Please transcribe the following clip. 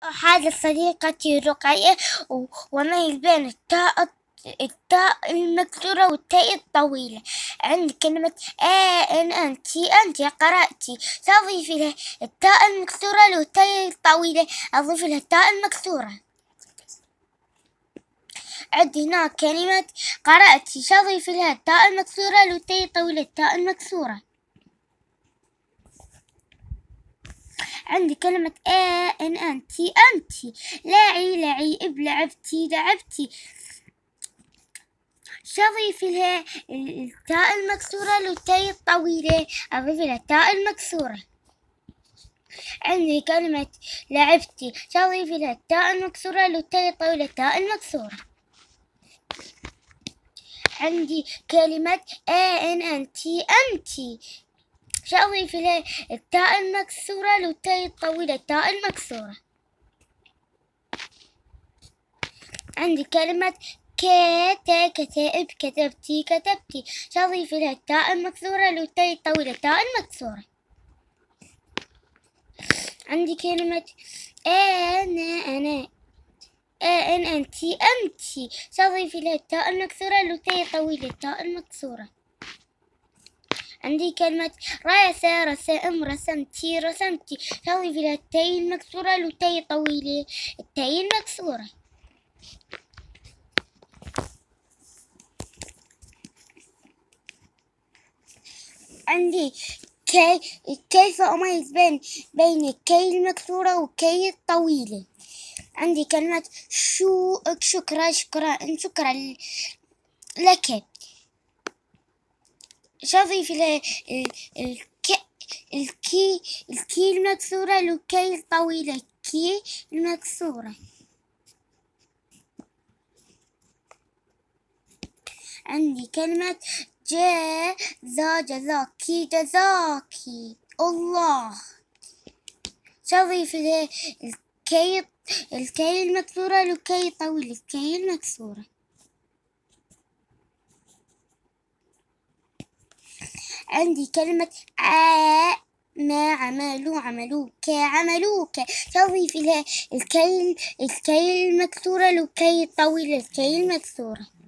حاجة صديقتي رقية وميز بين التاء المكسورة والتاء الطويلة. عندي كلمة إن أنت قرأتي، تضيف لها التاء المكسورة والتاء الطويلة، أضيف لها التاء المكسورة. عندي هنا كلمة قرأتي، تضيف لها التاء المكسورة والتاء الطويلة التاء المكسورة. عندي كلمة إن أنت لعب لعبتي، شضيف لها التاء المكسورة والتاء الطويلة، أضيف لها التاء المكسورة. عندي كلمة لعبتي، شضيف لها التاء المكسورة والتاء الطويلة التاء المكسورة. عندي كلمة إن أنت شأضيف لها التاء المكسورة والتاء الطويلة التاء المكسورة. عندي كلمة كتائب كتبتي، شأضيف لها التاء المكسورة والتاء الطويلة التاء المكسورة. عندي كلمة أنا إن أنت شأضيف لها التاء المكسورة والتاء الطويلة التاء المكسورة. عندي كلمة رسم رسمتي، شأضيف لها التاء المكسورة والتاء الطويلة التاء المكسورة. عندي كيف أميز بين الكي المكسورة والكي الطويلة. عندي كلمة شكرا لك، شأضيف لها الكي المكسورة والكي الطويلة الكي المكسورة. عندي كلمة جزاكي الله، شأضيف لها الكي المكسورة والكي الطويلة الكي المكسورة. عندي كلمة ما عملوك، شأضيف لها الكي المكسورة والكي الطويلة الكي المكسورة.